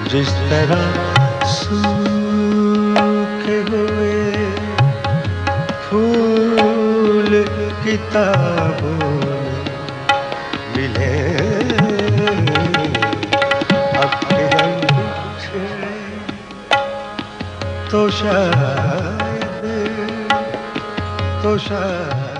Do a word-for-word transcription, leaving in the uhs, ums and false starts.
जिस तरह सूखे हुए फूल किताबों में मिले, अब के हम छेड़े तो शायद तो शायद